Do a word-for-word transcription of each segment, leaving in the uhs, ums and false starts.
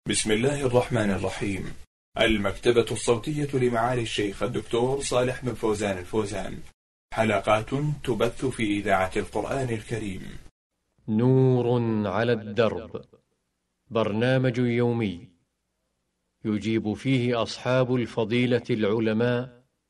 بسم الله الرحمن الرحيم. المكتبة الصوتية لمعالي الشيخ الدكتور صالح بن فوزان الفوزان، حلقات تبث في إذاعة القرآن الكريم. نور على الدرب، برنامج يومي يجيب فيه أصحاب الفضيلة العلماء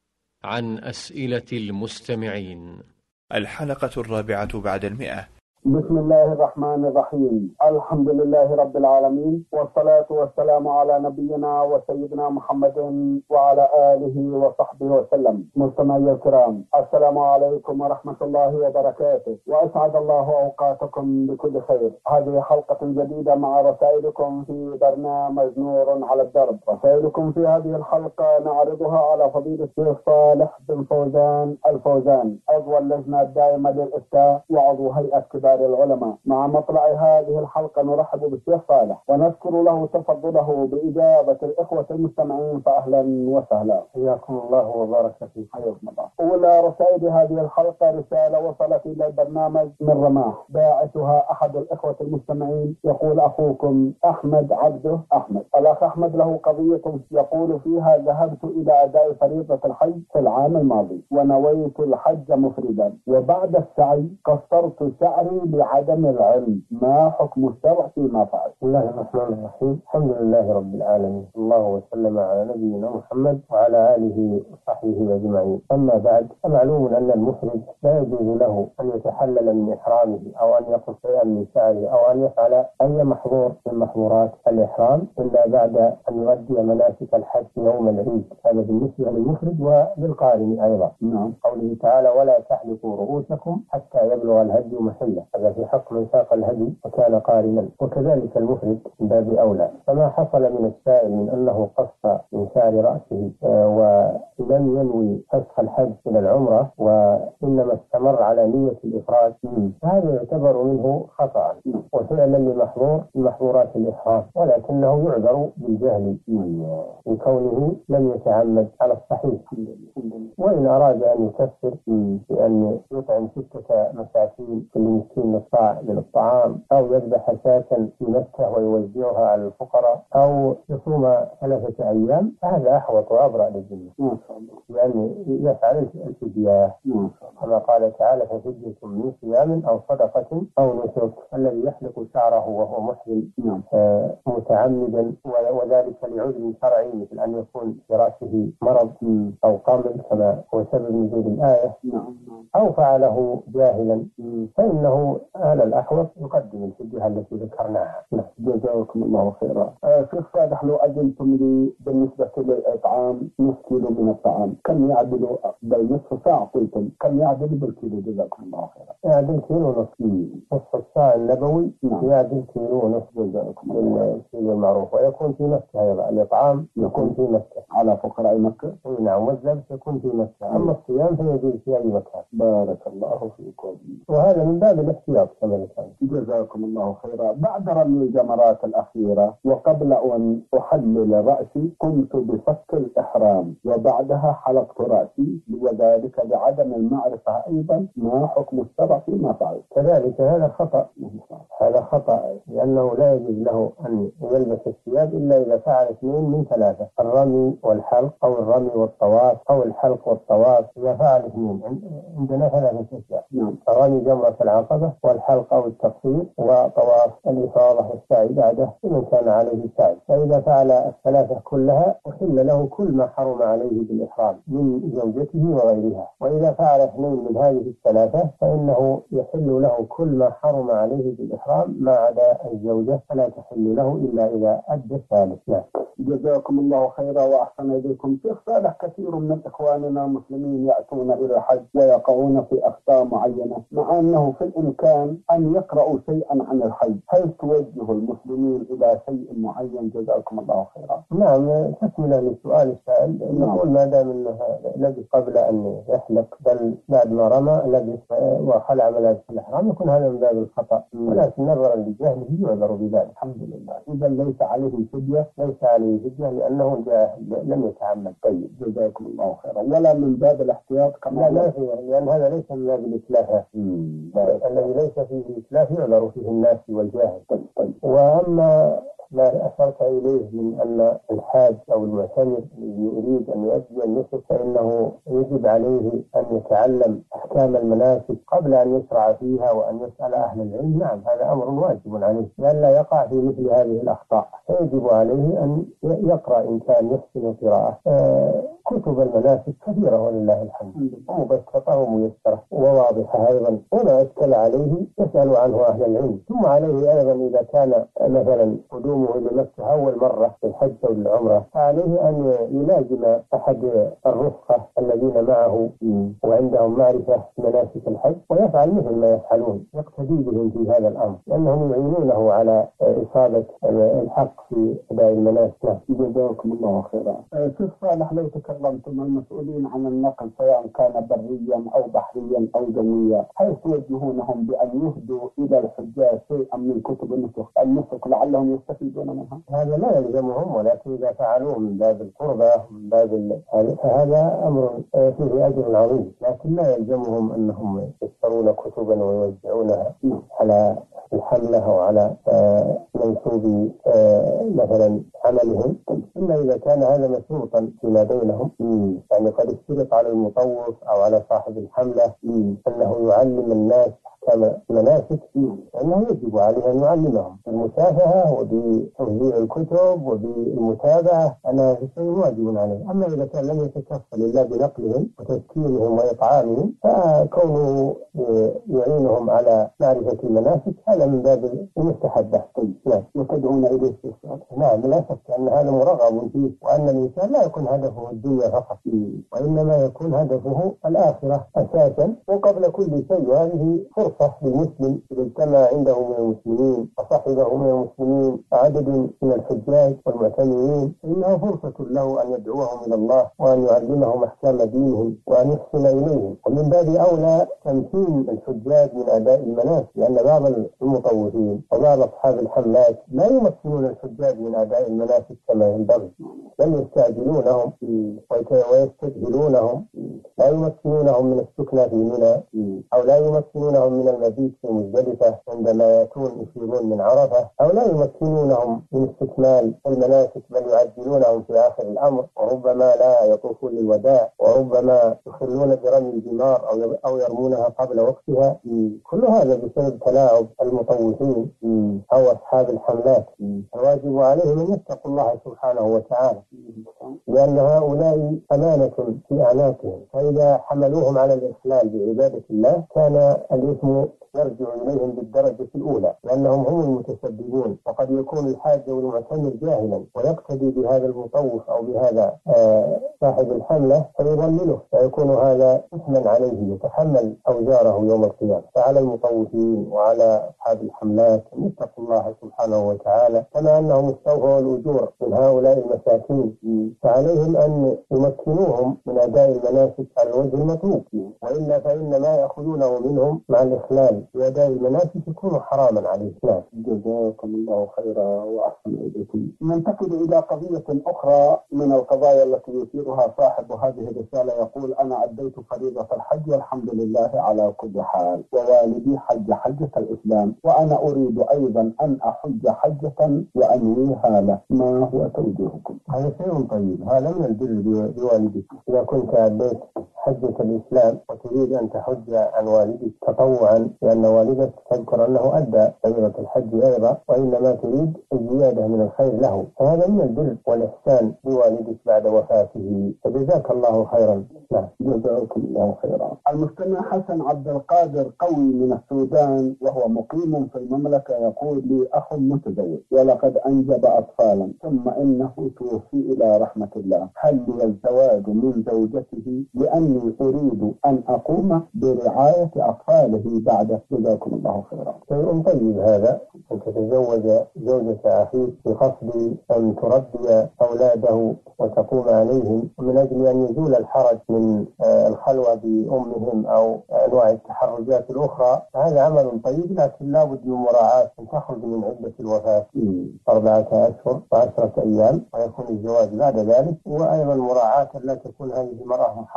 عن أسئلة المستمعين. الحلقة الرابعة بعد المئة. بسم الله الرحمن الرحيم. الحمد لله رب العالمين، والصلاة والسلام على نبينا وسيدنا محمد وعلى آله وصحبه وسلم. مستمعي الكرام، السلام عليكم ورحمة الله وبركاته، وأسعد الله أوقاتكم بكل خير. هذه حلقة جديدة مع رسائلكم في برنامج نور على الدرب. رسائلكم في هذه الحلقة نعرضها على فضيلة الشيخ صالح بن فوزان الفوزان، عضو اللجنة الدائمة للإفتاء وعضو هيئة كبار العلماء. مع مطلع هذه الحلقة نرحب بالشيخ صالح ونذكر له تفضله بإجابة الإخوة المستمعين، فأهلا وسهلا. حياكم الله وبارك فيكم. حياكم الله. أولى رسائل هذه الحلقة رسالة وصلت إلى البرنامج من رماح، باعثها أحد الإخوة المستمعين، يقول أخوكم أحمد عبده أحمد. الأخ أحمد له قضية يقول فيها: ذهبت إلى أداء فريضة الحج في العام الماضي ونويت الحج مفردا، وبعد السعي قصرت شعري بعدم العلم، ما حكم الشرع فيما فعل؟ بسم الله الرحمن الرحيم. الحمد لله رب العالمين، الله وسلم على نبينا محمد وعلى آله وصحبه أجمعين. أما بعد، فمعلوم أن المحرم لا يجوز له أن يتحلل من إحرامه أو أن يقص شيئا من شعره أو أن يفعل أي محظور من محظورات الإحرام إلا بعد أن يؤدي مناسك الحج يوم العيد. هذا بالنسبة للمفرد وللقارن أيضا. نعم. قوله تعالى: ولا تحلقوا رؤوسكم حتى يبلغ الهدي محله، هذا في حق من ساق الهدي وكان قارنا، وكذلك المفرد من باب أولى. فما حصل من السائل من أنه قص من شعر رأسه آه ولم ينوي فسخ الحج إلى العمرة وإنما استمر على نية الإفراد، هذا يعتبر منه خطأ وفعلا لمحظور من محظورات الإحرام، ولكنه يعذر بالجهل من كونه لم يتعمد على الصحيح. وإن أراد أن يكفر بأن يطعم ستة مساكين كل مسكين نصاع من الطعام، أو يذبح شاة في مكة ويوزعها على الفقراء، أو يصوم ثلاثة أيام، فهذا أحوط وأبرأ للذمة، ما شاء الله، لأنه يفعل الفدية كما قال تعالى: ففدية من صيام أو صدقة أو نسك. الذي يحلق شعره وهو محرم آه متعمدا وذلك لعذر شرعي مثل أن يكون في رأسه مرض أو قمل كما هو سبب نزول الآية، أو فعله جاهلا، فإنه على الأحوط يقدم الفدية التي ذكرناها. جزاكم الله خيرا. شيخ صالح، لو أذنتم لي بالنسبة للإطعام نصف كيلو من الطعام، كم يعدل؟ بل نصف ساعة قلتم، كم يعدل بالكيلو؟ جزاكم الله خيرا. يعدل كيلو ونصف. نصف الساعة النبوي يعدل كيلو ونصف. جزاكم الله الكيلو المعروف. ويكون في مكة أيضا، الإطعام يكون في مكة على فقراء مكة. نعم، والذبح يكون في مكة. أما الصيام فيجوز في أي مكان. بارك الله فيكم. وهذا من باب الاحتياط كما كان. جزاكم الله خيرا. بعد رمي الجمرات الأخيرة وقبل أن أحلل رأسي قمت بفك الإحرام، وبعدها حلقت رأسي، وذلك لعدم المعرفة أيضا، ما حكم الشرع فيما فعل؟ كذلك هذا خطأ. هذا خطأ لأنه لا يجوز له أن يلبس الثياب إلا إذا فعل اثنين من ثلاثة: الرمي والحلق، أو الرمي والطواف، أو الحلق والطواف. إذا فعل اثنين عندنا ثلاثة أشياء: الرمي جمرة العقبة، والحلق أو التقصير، وطواف الإفاضة والسعي بعده لمن كان عليه سعي. فإذا فعل الثلاثة كلها أحل له كل ما حرم عليه بالإحرام من زوجته وغيرها. وإذا فعل اثنين من هذه الثلاثة فإنه يحل له كل ما حرم عليه بالإحرام ما عدا الزوجة، فلا تحل له إلا إذا أدى الثالث. لا. جزاكم الله خيرا وأحسن إليكم. شيخ صالح، كثير من إخواننا المسلمين يأتون إلى الحج ويقعون في أخطاء معينة، مع أنه في الإمكان أن يقرأوا شيئا عن الحج. هل توجه المسلمين إلى شيء معين؟ جزاكم الله خيرا. نعم، تكملة لسؤال السائل. نقول ما دام أنه لبس قبل أن يحلق، بل بعد ما رمى لبس وخلع ملابس الإحرام، يكون هذا من باب الخطأ، ولكن نظرا لجهله يعذر بذلك. الحمد لله. إذا ليس عليه فدية؟ ليس عليه فدية لأنه جاهل لم يتعمد. طيب، جزاكم الله خيرا. ولا من باب الاحتياط كما؟ لا، لا فيه، لأن هذا ليس من باب الإتلاف. الذي ليس فيه إتلاف يعذر فيه الناس والجاهل. طيب. طيب. وأما ما أشرت إليه من أن الحاج أو المعتمر يريد أن يؤدي النسك فإنه يجب عليه أن يتعلم أحكام المناسك قبل أن يشرع فيها وأن يسأل أهل العلم. نعم، هذا أمر واجب عليه لئلا يقع في مثل هذه الأخطاء، فيجب عليه أن يقرأ إن كان يحسن القراءة. آه كتب المناسك كثيرة ولله الحمد، ومبسطة وميسرة وواضحة أيضا، وما أشكل عليه يسأل عنه أهل العلم. ثم عليه أيضا إذا كان مثلا قدومه لمكة أول مرة في الحج أو العمرة فعليه أن يلازم أحد الرفقة الذين معه وعندهم معرفة مناسك الحج ويفعل مثل ما يفعلون، يقتدي بهم في هذا الأمر لأنهم يعينونه على إصابة الحق في أداء المناسك. جزاكم الله خيرا. شيخ صالح، لو تكرمتم المسؤولين عن النقل سواء كان بريا أو بحريا أو جويا، هل توجهونهم بأن يهدوا إلى الحجاج شيئا من كتب النسك النسك لعلهم يستفيدون منها؟ هذا لا يلزمهم، ولكن إذا فعلوه من باب القربة من باب فهذا أمر فيه أجر عظيم، لكن لا يلزمهم أنهم يشترون كتبا ويوزعونها على الحملة أو على منسوب مثلا عملهم، إلا إذا كان هذا مشروطا فيما بينهم. يعني قد اشترط على المطوف أو على صاحب الحملة أنه يعلم الناس كما مناسك، فإنه يجب عليه أن يعلمهم بالمشافهة وبتوزيع الكتب وبالمتابعة، أنا شيء واجب عليه. أما إذا كان لم يتكفل إلا بنقلهم وتسكينهم وإطعامهم فكونه يعينهم على معرفة المناسك هذا من باب المستحبة. نعم، وتدعون إليه. نعم، لا شك أن هذا مرغب فيه، وأن الإنسان لا يكون هدفه الدنيا فقط، وإنما يكون هدفه الآخرة أساسا وقبل كل شيء. وهذه فرصة للمسلم إذا اجتمع عنده من المسلمين وصحبه من المسلمين عدد من الحجاج والمعتمرين فإنها فرصة له أن يدعوهم إلى الله وأن يعلمهم أحكام دينهم وأن يحسن إليهم. ومن باب أولى تمكين الحجاج من أداء المناسك، لأن بعض المطوفين وبعض أصحاب الحملات لا يمكنون الحجاج من أداء المناسك كما ينبغي، بل يستعجلونهم ويستجهلونهم، لا يمكنونهم من السكنة في منى أو لا يمكنونهم من المبيت في مزدلفة عندما يأتون يفيضون من عرفة، أو لا يمكنونهم من استكمال المناسك بل يعجلونهم في آخر الأمر، وربما لا يطوفون للوداع، وربما يخلون برمي الجمار أو يرمونها قبل وقتها. كل هذا بسبب تلاعب المطوفين أو أصحاب الحملات. الواجب عليهم أن يتقوا الله سبحانه وتعالى، لأن هؤلاء أمانة في أعناقهم، فإذا حملوهم على الإخلال بعبادة الله كان الإثم يرجع إليهم بالدرجة الأولى، لأنهم هم المتسببون. وقد يكون الحاج والمعتمر جاهلا ويقتدي بهذا المطوف أو بهذا آه صاحب الحملة فيضلله، فيكون هذا إثما عليه يتحمل أوزاره يوم القيامة. فعلى المطوفين وعلى أصحاب الحملات أن يتقوا الله سبحانه وتعالى، كما أنهم استوفوا الأجور من هؤلاء المساكين فعليهم أن يمكنوهم من أداء المناسك على الوجه المطلوب، وإلا فإن ما يأخذونه منهم مع الإخلال في أداء المناسك يكون حراما عليه. نعم، جزاكم الله خيرا وأحسن إليكم. ننتقل إلى قضية أخرى من القضايا التي يثيرها صاحب هذه الرسالة، يقول: أنا أديت فريضة الحج والحمد لله على كل حال، ووالدي حج حجة الإسلام، وأنا أريد أيضا أن أحج حجة وأنويها له، ما هو توجيهكم؟ هذا شيء طيب، هذا من البر بوالدك. إذا كنت أديت حجة الإسلام وتريد أن تحج عن والدك تطوعا، لأن والدك تذكر أنه أدى فريضة الحج أيضا وإنما تريد الزيادة من الخير له، فهذا من البر والإحسان بوالدك بعد وفاته، فجزاك الله خيرا. نعم، جزاكم الله خيرا. المستمع حسن عبد القادر قوي من السودان وهو مقيم في المملكة يقول: لي أخ متزوج ولقد أنجب أطفالا ثم إنه توفي إلى رحمة الله، هل لي الزواج من زوجته لأني أريد أن أقوم برعاية أطفاله بعد؟ جزاكم الله خيرا. شيء طيب هذا، أن تتزوج زوجة أخيك بقصد أن تربي أولاده وتقوم عليهم من أجل أن يزول الحرج من الخلوة بأمهم أو أنواع التحرجات الأخرى، هذا عمل طيب، لكن لا بد من مراعاة أن تخرج من عدة الوفاة أربعة أشهر وعشرة أيام ويكون الزواج بعد ذلك، وأيضا مراعاة لا تكون هذه المرأة محرمة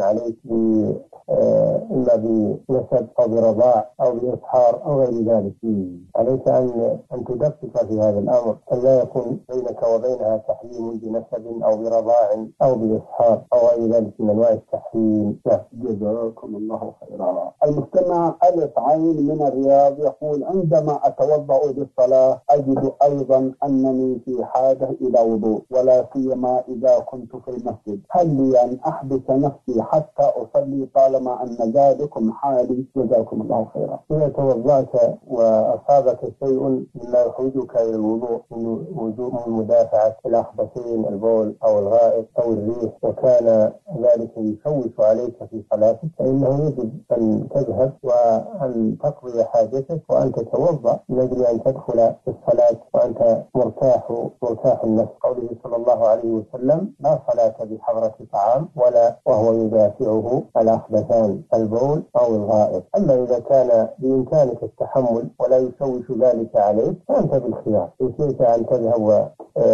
عليك إما بنسب أو برضاع أو بإسحار أو غير ذلك. عليك أن أن تدقق في هذا الأمر، أن لا يكون بينك وبينها تحريم بنسب أو برضاع أو بإسحار أو غير ذلك من أنواع التحريم. جزاكم الله خيرا. المستمع ألف عين من الرياض يقول: عندما أتوضأ للصلاة أجد أيضا أنني في حاجة إلى وضوء، ولا سيما إذا كنت في المسجد، هل لي أن أحبس نفسي حتى أصلي طالما أن ذلكم حالي؟ جزاكم الله خيرا. إذا توضأت وأصابك شيء مما يحوجك إلى الوضوء من وجوب مدافعة الأخبثين البول أو الغائط أو الريح، وكان ذلك يشوش عليك في صلاتك، فإنه يجب أن تذهب وأن تقضي حاجتك وأن تتوضأ من أجل أن تدخل في الصلاة وأنت مرتاح مرتاح النفس. قوله صلى الله عليه وسلم: لا صلاة بحضرة طعام ولا وهو يدافعه الأخبثان البول أو الغائط. أما إذا كان بإمكانك التحمل ولا يشوش ذلك عليك فأنت بالخيار، إن شئت أن تذهب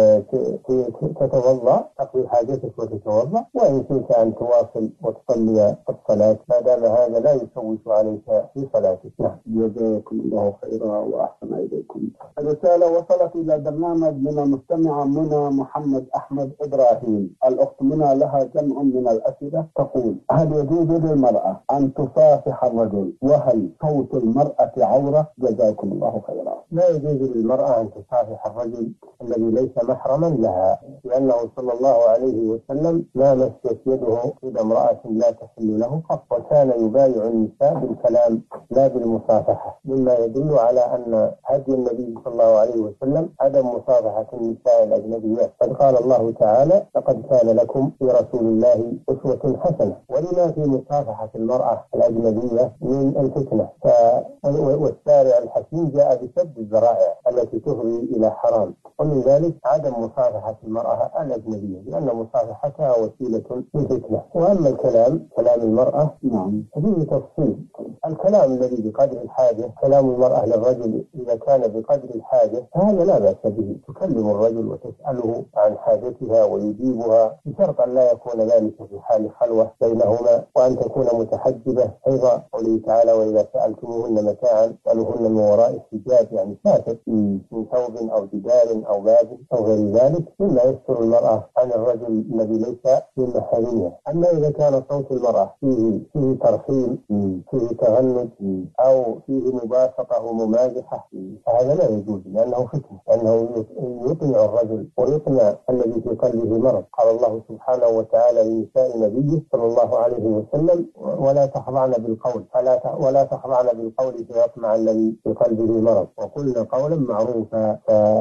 تتوضأ تقضي حاجتك وتتوضأ، وإن شئت أن تواصل وتصلي الصلاة ما دام هذا لا يشوش عليك في صلاتك. جزاكم الله خيرا وأحسن إليكم. الرسالة وصلت إلى برنامج من المستمعة منى محمد أحمد إبراهيم. الأخت منى لها جمع من الأسئلة، تقول: هل يجوز للمرأة أن تصافح الرجل؟ وهل صوت المرأة عورة؟ جزاكم الله خيرا. لا يجوز للمرأة أن تصافح الرجل الذي ليس محرما لها، لأنه صلى الله عليه وسلم ما مست يده يد امرأة لا تحل له قط، وكان يبايع النساء بالكلام لا بالمصافحة، مما يدل على أن هدي النبي صلى الله عليه وسلم عدم مصافحة النساء الأجنبيات. قد قال الله تعالى: لقد كان لكم في رسول الله أسوة حسنة. ولما في مصافحة المرأة الأجنبية من الفتنة، والشارع الحكيم جاء بسد الذرائع التي تفضي إلى حرام، ومن ذلك عدم مصافحة المرأة الأجنبية، لأن مصافحتها وسيلة للفتنة. وأما الكلام كلام المرأة نعم فيه تفصيل. الكلام الذي بقدر الحاجة، كلام المرأة للرجل إذا كان بقدر الحاجة فهذا لا بأس به، تكلم الرجل وتسأله عن حاجتها ويجيبها، بشرط أن لا يكون ذلك في حال خلوة بينهما، وأن تكون متحجبة. أيضا قوله تعالى: وإذا سألتموهن متاعا فاسألوهن من وراء الحجاب، يعني ساتر من ثوب أو جدار أو باب أو غير ذلك، مما يستر المرأة عن الرجل الذي ليس من محارمها. أما إذا كان صوت المرأة فيه فيه ترحيم، فيه تغنج، أو فيه مباسطة وممازحة، فهذا لا يجوز، لأنه فتنة، لأنه يطمع الرجل ويطمع الذي في قلبه مرض. قال الله سبحانه وتعالى لنساء نبيه صلى الله عليه وسلم: ولا تخضعن بالقول فلا ولا تخضعن بالقول فيطمع الذي في قلبه مرض وقلنا قولا معروفا.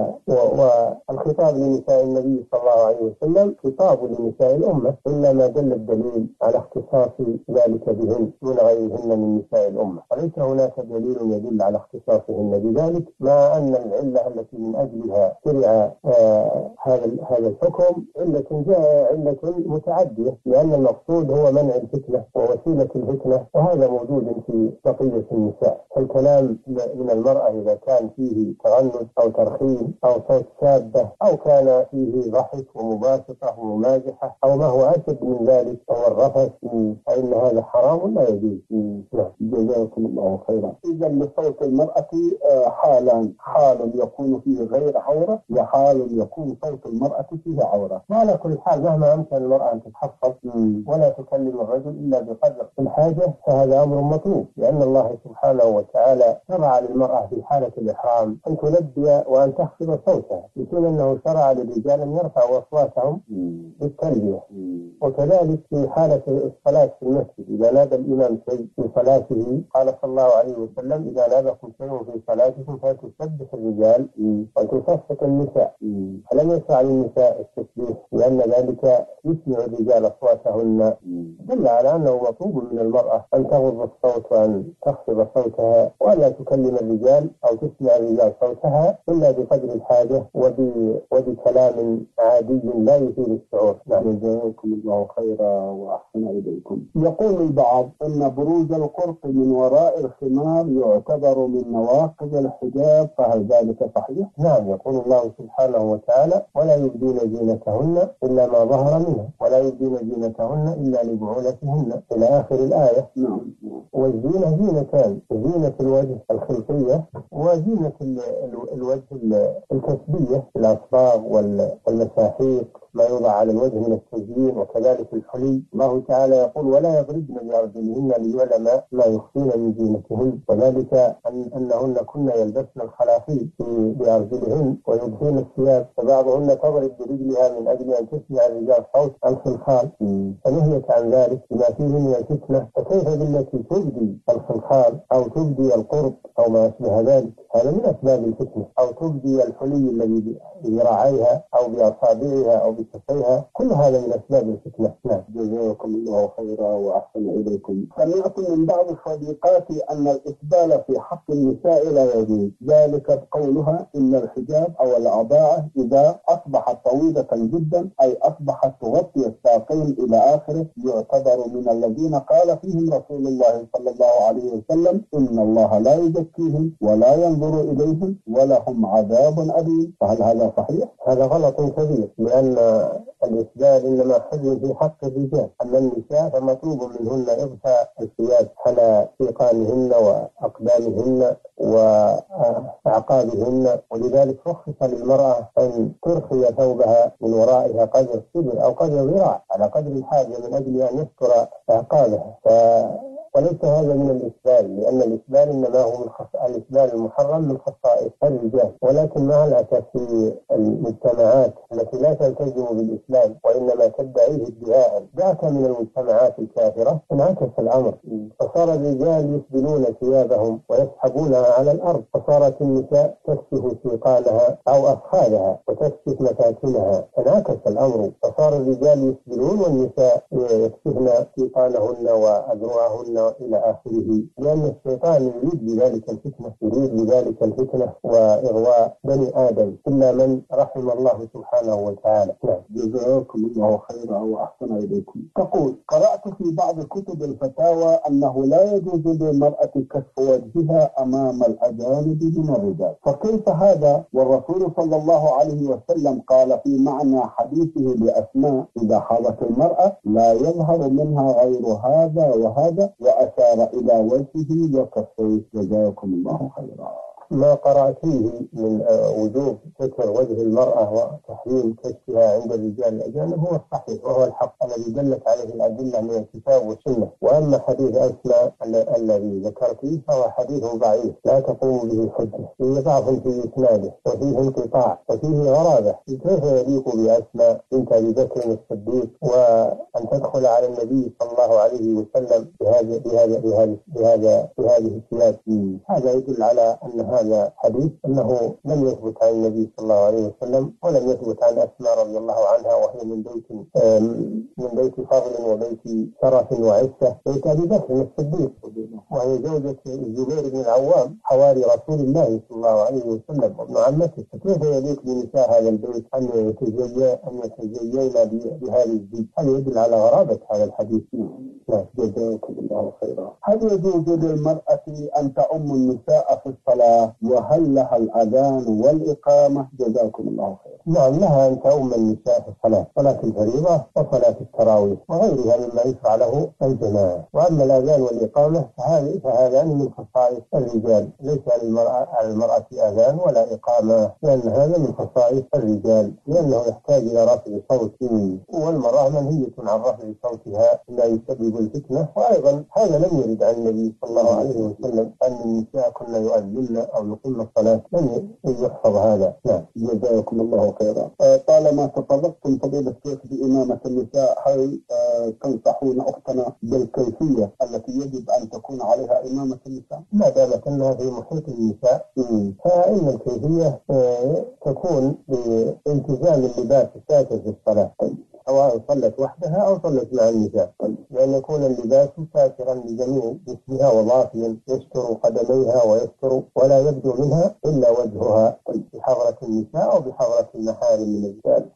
والخطاب لنساء النبي صلى الله عليه وسلم خطاب لنساء الأمة، إلا ما دل الدليل على اختصاص ذلك بهن دون غيرهن من نساء الأمة، وليس هناك دليل يدل على اختصاصهن بذلك، مع أن العلة التي من أجلها شرع آه هذا هذا الحكم علة جاء علة متعدية، لأن المقصود هو منع الفتنة ووسيلة الفتنة، وهذا موجود في بقية النساء. فالكلام من المرأة إذا كان فيه تغنج أو ترخيم أو صوت شابة أو كان فيه ضحك ومباسطة وممازحة أو ما هو أشد من ذلك أو الرفث، فإن هذا حرام لا يجوز. جزاكم الله خيرا. إذا لصوت المرأة حالان: حال يكون فيه غير عورة، وحال يكون صوت المرأة فيه عورة. وعلى كل حال مهما أمكن المرأة أن تتحفظ ولا تكلم الرجل إلا بقدر الحاجة فهذا أمر مطلوب، لأن الله سبحانه وتعالى شرع للمرأة في حالة الإحرام أن تلبي وأن تخفض صوتها، يكون أنه شرع للرجال أن يرفعوا أصواتهم بالتلبية. وكذلك في حالة الصلاة في المسجد إذا نادى الإمام شيء في صلاته، قال صلى الله عليه وسلم: إذا نادكم شيء في صلاتكم فتسبح الرجال وتصفق النساء. فلم يشرع للنساء التسبيح لأن ذلك يسمع الرجال أصواتهن، دل على أنه مطلوب من المرأة أن تغض الصوت وأن تخفض صوتها ولا تكلم الرجال أو تسمع الرجال صوتها إلا بقدر الحاجة وبكلام عادي لا يثير الشعور. جزاكم الله خيرا وأحسن إليكم. يقول البعض أن بروز القرط من وراء الخمار يعتبر من نواقض الحجاب، فهل ذلك صحيح؟ نعم، يقول الله سبحانه وتعالى: ولا يبدين زينتهن إلا ما ظهر منها ولا يبدين زينتهن إلا لبعولتهن إلى آخر الآية. نعم. والزينة زينتان، زينة الوجه الخلقية وزينة الوجه الكسبية، الأصباغ والمساحيق ما يوضع على الوجه من التزيين، وكذلك الحلي. الله تعالى يقول ولا يضربن بأرجلهن ليعلم ما يخفين من زينتهن، وذلك أن أنهن كن يلبسن الخلاخيل بأرجلهن ويبدين الثياب، فبعضهن تضرب برجلها من أجل أن تسمع الرجال صوت الخلخال، فنهيت عن ذلك بما فيه من الفتنة. فكيف بالتي تبدي الخلخال أو تبدي القرب أو ما أشبه ذلك؟ هذا من أسباب الفتنة. أو تبدي الحلي الذي بذراعيها أو بأصابعها أو بكفيها، كل هذا من أسباب الفتنة. نعم. جزاكم الله خيرا وأحسن إليكم. سمعت من بعض صديقاتي أن الإسبال في حق النساء لا يجوز، ذلك قولها إن الحجاب أو العباءة إذا أصبحت طويلة جدا أي أصبحت تغطي الساقين إلى آخره يعتبر من الذين قال فيهم رسول الله صلى الله عليه وسلم إن الله لا يزكيهم ولا ينظر إليهم ولهم عذاب أليم. فهل هذا صحيح؟ هذا غلط كبير، لأن الإسبال إنما حل في حق الرجال، أما النساء فمطلوب منهن إغفاء الثياب على سيقانهن وأقدامهن وأعقابهن، ولذلك رخص للمرأة أن ترخي ثوبها من ورائها قدر السبل أو قدر الذراع على قدر الحاجة من أجل أن يستر أعقابها. ف وليس هذا من الإسبال، لأن الإسبال إنما هو من خص... الإسبال المحرم من خصائص الرجال، ولكن مع الأسف في المجتمعات التي لا تلتزم بالإسلام وإنما تدعيه ادعاء ذاك من المجتمعات الكافرة انعكس الأمر، فصار الرجال يسبلون ثيابهم ويسحبونها على الأرض، فصارت النساء تكشف سيقانها أو أفخاذها وتكشف مفاتنها، انعكس الأمر، فصار الرجال يسبلون والنساء يكشفن سيقانهن وأذرعهن إلى آخره، لأن الشيطان يريد بذلك الفتنة، يريد بذلك الفتنة وإغواء بني آدم إلا من رحم الله سبحانه وتعالى. نعم. جزاكم الله خيرا وأحسن إليكم. تقول قرأت في بعض كتب الفتاوى أنه لا يجوز للمرأة كشف وجهها أمام الأجانب من الرجال، فكيف هذا والرسول صلى الله عليه وسلم قال في معنى حديثه لأسماء إذا حاضت المرأة لا يظهر منها غير هذا وهذا وأشار إلى وجهه وكفيه. جزاكم الله خيرا. ما قرأت فيه من وجوب ستر وجه المرأة وتحريم كشفها عند الرجال الأجانب هو الصحيح وهو الحق الذي دلت عليه الأدلة من الكتاب والسنة. وأما حديث أسماء الذي ذكرته فهو حديث ضعيف لا تقوم به الحجة، فيه ضعف في إسناده وفيه انقطاع وفيه غرابة. كيف يليق بأسماء بنت أبي بكر الصديق وأن تدخل على النبي صلى الله عليه وسلم بهذا بهذا بهذا بهذا بهذه الثياب؟ هذا يدل على أن هذا حديث أنه لم يثبت عن النبي صلى الله عليه وسلم ولم يثبت عن أسماء رضي الله عنها، وهي من بيت من بيت فضل وبيت شرف وعزة، بيت أبي بكر الصديق، وهي زوجة الزبير بن العوام حواري رسول الله صلى الله عليه وسلم وابن عمته. فكيف يليق بنساء هذا البيت أن يتزين أن يتزين بهذه الزيج؟ هذا يدل على غرابة هذا الحديث. نعم. جزاكم الله خيرا. هل يجوز للمرأة أن تؤم النساء في الصلاة وهل لها الأذان والإقامة؟ جزاكم الله خيرا. نعم، لها أن تؤم النساء في الصلاة، صلاة الفريضة وصلاة التراويح وغيرها مما يشرع له الجماعة. وأما الأذان والإقامة فهذان من خصائص الرجال، ليس للمرأة على المرأة أذان ولا إقامة، لأن هذا من خصائص الرجال، لأنه يحتاج إلى رفع صوت، والمرأة منهية عن رفع صوتها لا يسبب الفتنة. وأيضا هذا لم يرد عن النبي صلى الله عليه وسلم أن النساء كن يؤذن أو يقيمن الصلاة، لم يحفظ هذا. نعم. جزاكم الله خيرا. طالما تطرقتم فضيلة الشيخ بإمامة النساء، هل تنصحون أختنا بالكيفية التي يجب أن تكون عليها إمامة النساء؟ ما دامت أنها في محيط النساء فإن الكيفية تكون بالتزام اللباس الساتر في الصلاة، سواء صلت وحدها أو صلت مع النساء، لأن يكون اللباس ساترا لجميع جسمها وضافيا يستر قدميها ويستر ولا يبدو منها إلا وجهها بحضرة النساء أو بحضرة المحارم من الرجال.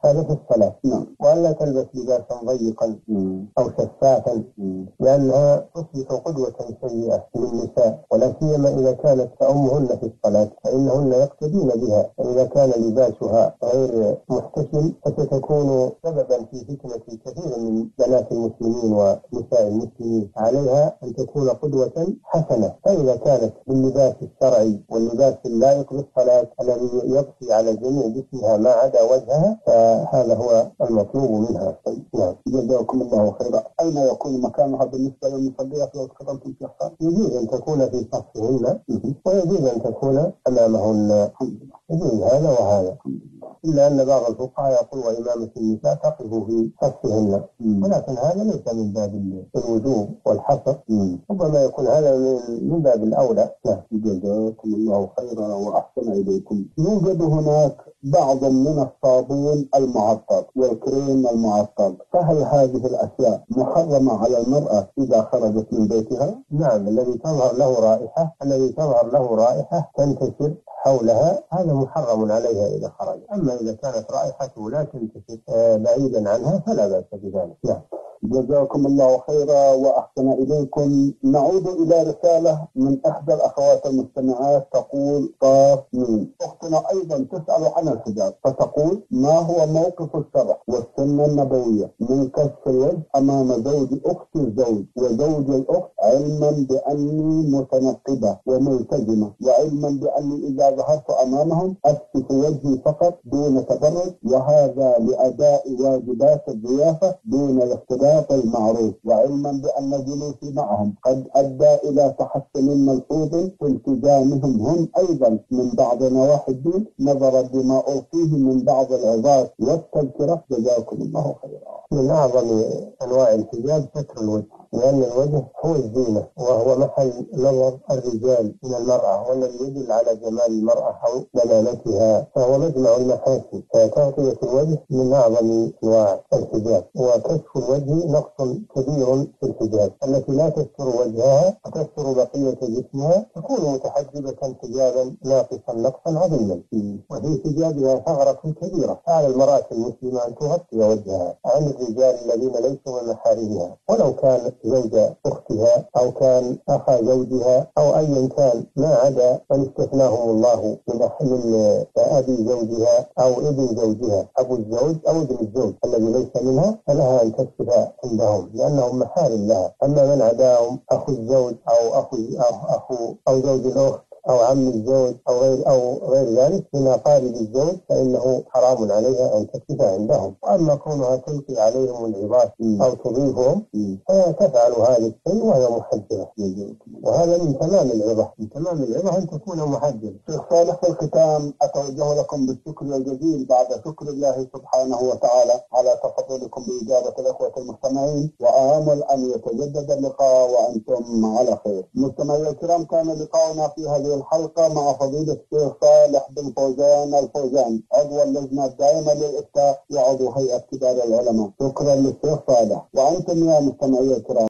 هذا في الصلاة. نعم. وألا تلبس لباسا ضيقا أو شفافا لأنها تصبح قدوة سيئة للنساء، ولا سيما إذا كانت تأمهن في الصلاة فإنهن يقتدين بها. فإذا كان لباسها غير محتشم فستكون سببا في فتنة كثير من بنات المسلمين ونساء المسلمين. عليها أن تكون قدوة حسنة. فإذا كانت باللباس الشرعي واللباس اللائق بالصلاة الذي يغطي على جميع جسمها ما عدا وجهها فهذا هو المطلوب منها. نعم. جزاكم الله خيرا. أين يكون مكانها بالنسبة للمصليات لو تقدمتم في الصلاة؟ يجوز أن تكون في صفهن ويجوز أن تكون أمامهن. يجوز هذا وهذا، إلا أن بعض الفقهاء يقول وإمامة النساء تقف في صفهن، ولكن هذا ليس من باب الوجوب والحصر، ربما يكون هذا من باب الأولى. لا. جزاكم الله خيرا وأحسن إليكم. يوجد هناك بعض من الصابون المعطر والكريم المعطر، فهل هذه الأشياء محرمة على المرأة إذا خرجت من بيتها؟ نعم. الذي تظهر له رائحة الذي تظهر له رائحة تنتشر حولها هذا محرم عليها إذا خرج. أما إذا كانت رائحته لا تنتشر بعيدا عنها فلا بأس بذلك. نعم. جزاكم الله خيرا وأحسن إليكم. نعود إلى رسالة من إحدى الأخوات المستمعات تقول قاف مين. أختنا أيضا تسأل عن الحجاب فتقول ما هو موقف الشرع والسنة النبوية من كشف الوجه أمام زوج أخت الزوج وزوج الأخت، علما بأني متنقبة وملتزمة، وعلما بأني إذا ظهرت أمامهم أكشف وجهي فقط دون تبرج، وهذا لأداء واجبات الضيافة دون الاختلاف المعروف، وعلما بأن جلوسي معهم قد أدى إلى تحسن ملحوظ في التزامهم هم أيضا من بعض نواحي الدين نظرا بما ألقيه من بعض العظات والتذكرة. جزاكم الله خيرا. من أعظم أنواع الحجاب ستر الوجه، لأن الوجه هو الزينة وهو محل نظر الرجال من المرأة، والذي يدل على جمال المرأة أو دلالتها، فهو مجمع المحاسن. فتغطية الوجه من أعظم أنواع الحجاب. وكشف الوجه نقص كبير في الحجاب. التي لا تستر وجهها وتستر بقية جسمها تكون متحجبة حجابا ناقصا نقصا عظيما، وفي حجابها ثغرة كبيرة. على المرأة المسلمة أن تغطي وجهها عن الرجال الذين ليسوا من محارمها، ولو كان زوج أختها أو كان أخا زوجها أو أيا كان ما عدا من استثناهم الله من أبي زوجها أو ابن زوجها، أبو الزوج أو ابن الزوج الذي ليس منها فلها أن تكشف عندهم لأنهم محارم لها. أما من عداهم أخو الزوج أو أخو أو, أخو أو زوج الأخت أو عم الزوج أو غير أو غير ذلك من أقارب الزوج فإنه حرام عليها أن تكشف عندهم. وأما كونها تلقي عليهم العظات أو تضيفهم فتفعل هذا الشيء وهي محجبة، وهذا من تمام العظة. من تمام العظة أن تكون محجبة. شيخ صالح، في الختام أتوجه لكم بالشكر الجزيل بعد شكر الله سبحانه وتعالى على تفضلكم بإجابة الأخوة المستمعين، وآمل أن يتجدد اللقاء وأنتم على خير. مستمعي الكرام، كان لقاؤنا في هذه الحلقة مع فضيلة الشيخ صالح بن فوزان الفوزان، عضو اللجنة الدائمة للإفتاء وعضو هيئة كبار العلماء. شكرا للشيخ صالح. وأنتم يا مستمعي الكرام